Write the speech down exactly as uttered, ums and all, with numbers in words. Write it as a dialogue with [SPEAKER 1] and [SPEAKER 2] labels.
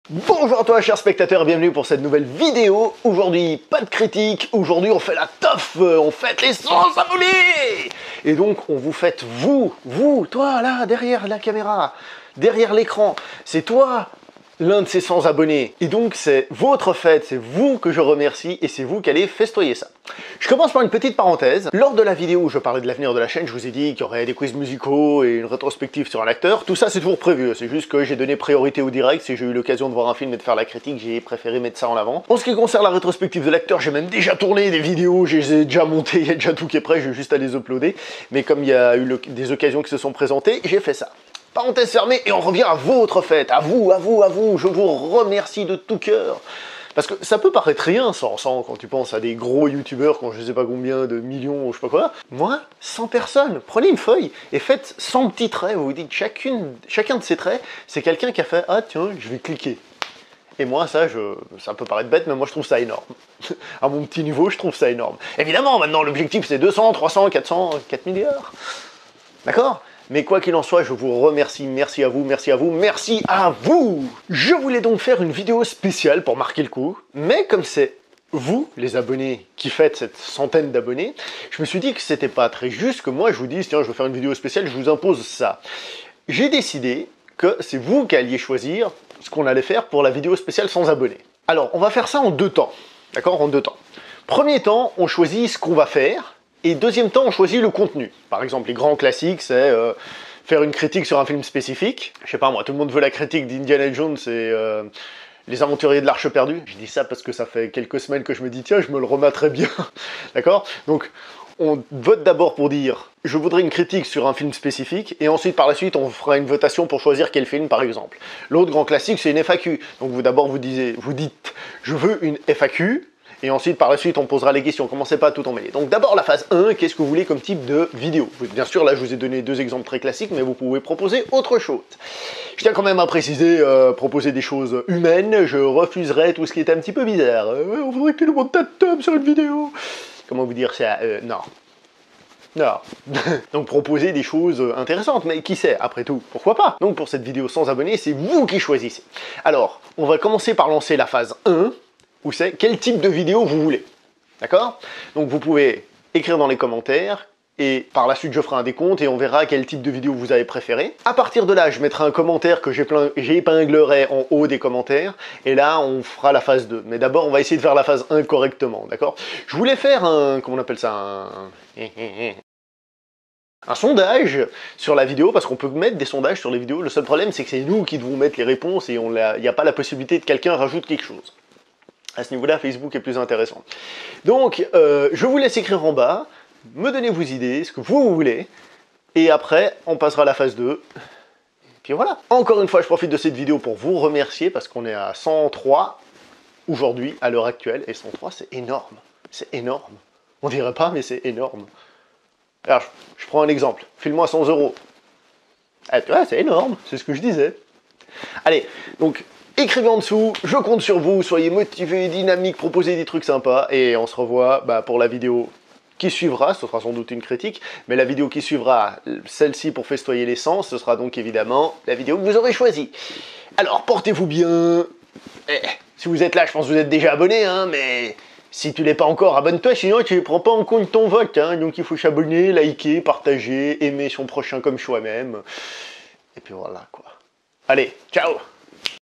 [SPEAKER 1] Bonjour à toi chers spectateurs et bienvenue pour cette nouvelle vidéo. Aujourd'hui pas de critique, aujourd'hui on fait la teuf, on fête les cent abonnés. Et donc on vous fête vous, vous, toi là derrière la caméra, derrière l'écran, c'est toi l'un de ces cent abonnés. Et donc c'est votre fête, c'est vous que je remercie et c'est vous qui allez festoyer ça. Je commence par une petite parenthèse. Lors de la vidéo où je parlais de l'avenir de la chaîne, je vous ai dit qu'il y aurait des quiz musicaux et une rétrospective sur un acteur. Tout ça c'est toujours prévu, c'est juste que j'ai donné priorité au direct. Si j'ai eu l'occasion de voir un film et de faire la critique, j'ai préféré mettre ça en avant. En ce qui concerne la rétrospective de l'acteur, j'ai même déjà tourné des vidéos, je les ai déjà montées, il y a déjà tout qui est prêt, j'ai juste à les uploader. Mais comme il y a eu des occasions qui se sont présentées, j'ai fait ça. Parenthèse fermée, et on revient à votre fête, à vous, à vous, à vous, je vous remercie de tout cœur. Parce que ça peut paraître rien, cent, cent, quand tu penses à des gros youtubeurs, quand je sais pas combien de millions, ou je sais pas quoi. Moi, cent personnes, prenez une feuille et faites cent petits traits, vous vous dites chacune, chacun de ces traits, c'est quelqu'un qui a fait « Ah tiens, je vais cliquer ». Et moi, ça, je, ça peut paraître bête, mais moi je trouve ça énorme. À mon petit niveau, je trouve ça énorme. Évidemment, maintenant l'objectif c'est deux cents, trois cents, quatre cents, quatre milliards. D'accord ? Mais quoi qu'il en soit, je vous remercie, merci à vous, merci à vous, merci à vous. Je voulais donc faire une vidéo spéciale pour marquer le coup, mais comme c'est vous, les abonnés, qui faites cette centaine d'abonnés, je me suis dit que c'était pas très juste que moi je vous dise, tiens, je veux faire une vidéo spéciale, je vous impose ça. J'ai décidé que c'est vous qui alliez choisir ce qu'on allait faire pour la vidéo spéciale sans abonnés. Alors, on va faire ça en deux temps, d'accord, en deux temps. Premier temps, on choisit ce qu'on va faire, et deuxième temps, on choisit le contenu. Par exemple, les grands classiques, c'est euh, faire une critique sur un film spécifique. Je sais pas moi, tout le monde veut la critique d'Indiana Jones et euh, Les Aventuriers de l'Arche perdue. Je dis ça parce que ça fait quelques semaines que je me dis, tiens, je me le remettrai bien. D'accord? Donc, on vote d'abord pour dire, je voudrais une critique sur un film spécifique, et ensuite, par la suite, on fera une votation pour choisir quel film, par exemple. L'autre grand classique, c'est une F A Q. Donc, vous d'abord, vous, disiez, vous dites, je veux une F A Q, et ensuite, par la suite, on posera les questions. Commencez pas à tout emmêler. Donc d'abord, la phase un, qu'est-ce que vous voulez comme type de vidéo? Bien sûr, là, je vous ai donné deux exemples très classiques, mais vous pouvez proposer autre chose. Je tiens quand même à préciser, euh, proposer des choses humaines, je refuserai tout ce qui est un petit peu bizarre. Euh, on voudrait que tu nous montes ta tub sur une vidéo. Comment vous dire ça? euh, Non. Non. Donc proposer des choses intéressantes, mais qui sait, après tout, pourquoi pas? Donc pour cette vidéo sans abonnés, c'est vous qui choisissez. Alors, on va commencer par lancer la phase un, où c'est quel type de vidéo vous voulez. D'accord? Donc vous pouvez écrire dans les commentaires, et par la suite je ferai un décompte et on verra quel type de vidéo vous avez préféré. À partir de là, je mettrai un commentaire que j'épinglerai en haut des commentaires, et là on fera la phase deux. Mais d'abord on va essayer de faire la phase un correctement, d'accord? Je voulais faire un... comment on appelle ça? Un... un sondage sur la vidéo, parce qu'on peut mettre des sondages sur les vidéos. Le seul problème c'est que c'est nous qui devons mettre les réponses, et il n'y a pas la possibilité que quelqu'un rajoute quelque chose. À ce niveau-là, Facebook est plus intéressant. Donc, euh, je vous laisse écrire en bas, me donner vos idées, ce que vous, vous voulez, et après, on passera à la phase deux. Et puis voilà. Encore une fois, je profite de cette vidéo pour vous remercier, parce qu'on est à cent trois aujourd'hui, à l'heure actuelle, et cent trois, c'est énorme. C'est énorme. On dirait pas, mais c'est énorme. Alors, je, je prends un exemple. File-moi cent euros. Ah, tu vois, c'est énorme, c'est ce que je disais. Allez, donc... écrivez en dessous, je compte sur vous, soyez motivés, dynamiques, proposez des trucs sympas, et on se revoit bah, pour la vidéo qui suivra, ce sera sans doute une critique, mais la vidéo qui suivra, celle-ci pour festoyer les cent, ce sera donc évidemment la vidéo que vous aurez choisie. Alors, portez-vous bien, eh, si vous êtes là, je pense que vous êtes déjà abonné, hein, mais si tu l'es pas encore, abonne-toi, sinon tu ne prends pas en compte ton vote, hein, donc il faut s'abonner, liker, partager, aimer son prochain comme soi-même, et puis voilà quoi. Allez, ciao!